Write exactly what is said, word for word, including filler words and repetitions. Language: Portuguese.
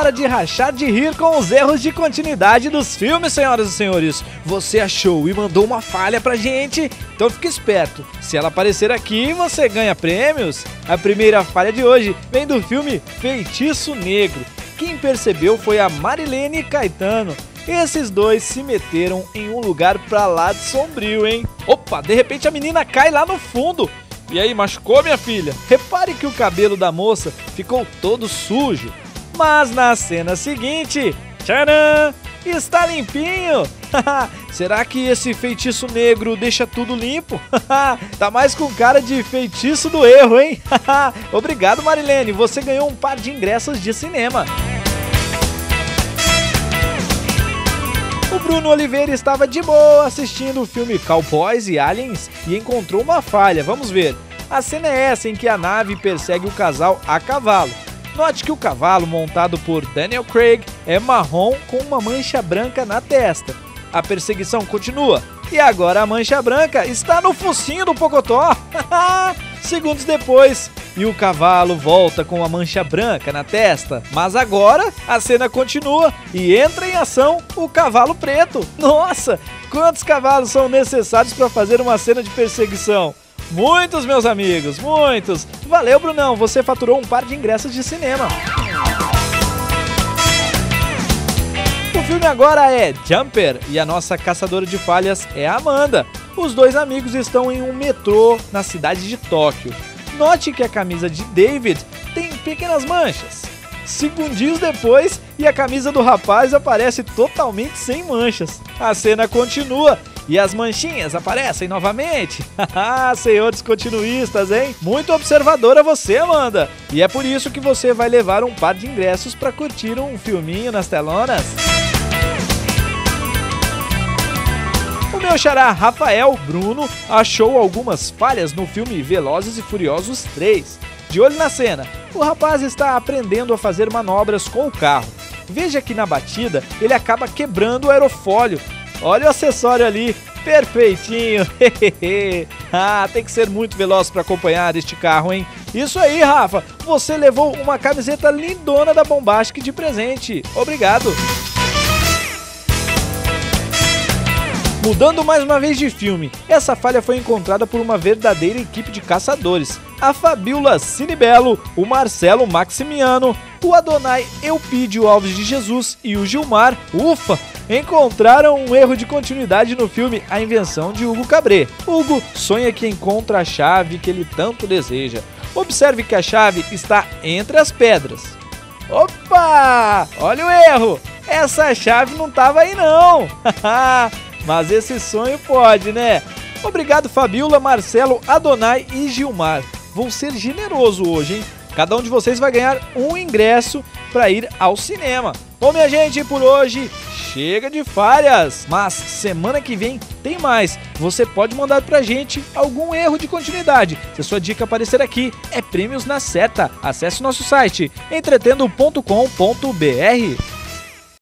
hora de rachar de rir com os erros de continuidade dos filmes, senhoras e senhores. Você achou e mandou uma falha pra gente? Então fique esperto. Se ela aparecer aqui, você ganha prêmios. A primeira falha de hoje vem do filme Feitiço Negro. Quem percebeu foi a Marilene Caetano. Esses dois se meteram em um lugar pra lá de sombrio, hein? Opa, de repente a menina cai lá no fundo. E aí, machucou, minha filha? Repare que o cabelo da moça ficou todo sujo. Mas na cena seguinte, tcharam, está limpinho. Será que esse feitiço negro deixa tudo limpo? Tá mais com cara de feitiço do erro, hein? Obrigado, Marilene, você ganhou um par de ingressos de cinema. O Bruno Oliveira estava de boa assistindo o filme Cowboys e Aliens e encontrou uma falha. Vamos ver. A cena é essa em que a nave persegue o casal a cavalo. Note que o cavalo, montado por Daniel Craig, é marrom com uma mancha branca na testa. A perseguição continua e agora a mancha branca está no focinho do Pocotó. Segundos depois, e o cavalo volta com a mancha branca na testa. Mas agora a cena continua e entra em ação o cavalo preto. Nossa, quantos cavalos são necessários para fazer uma cena de perseguição? Muitos, meus amigos, muitos. Valeu, Brunão, você faturou um par de ingressos de cinema. O filme agora é Jumper e a nossa caçadora de falhas é a Amanda. Os dois amigos estão em um metrô na cidade de Tóquio. Note que a camisa de David tem pequenas manchas. Segundinhos depois, e a camisa do rapaz aparece totalmente sem manchas. A cena continua e as manchinhas aparecem novamente. Senhores continuistas, hein? Muito observadora você, Amanda. E é por isso que você vai levar um par de ingressos para curtir um filminho nas telonas. O meu xará Rafael Bruno achou algumas falhas no filme Velozes e Furiosos três. De olho na cena, o rapaz está aprendendo a fazer manobras com o carro. Veja que na batida ele acaba quebrando o aerofólio. Olha o acessório ali, perfeitinho. Ah, tem que ser muito veloz para acompanhar este carro, hein? Isso aí, Rafa, você levou uma camiseta lindona da Bombastic de presente. Obrigado. Mudando mais uma vez de filme, essa falha foi encontrada por uma verdadeira equipe de caçadores. A Fabiola Cinebello, o Marcelo Maximiano, o Adonai Eupídio Alves de Jesus e o Gilmar, ufa, encontraram um erro de continuidade no filme A Invenção de Hugo Cabret. Hugo sonha que encontra a chave que ele tanto deseja. Observe que a chave está entre as pedras. Opa! Olha o erro! Essa chave não estava aí não! Mas esse sonho pode, né? Obrigado, Fabiola, Marcelo, Adonai e Gilmar. Vou ser generoso hoje, hein? Cada um de vocês vai ganhar um ingresso para ir ao cinema. Bom, minha gente, por hoje chega de falhas. Mas semana que vem tem mais. Você pode mandar pra gente algum erro de continuidade. Se a sua dica aparecer aqui, é prêmios na seta. Acesse nosso site entretendo ponto com ponto br.